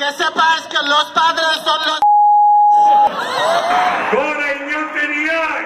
que sepas que los padres son los... Gora inauteriak!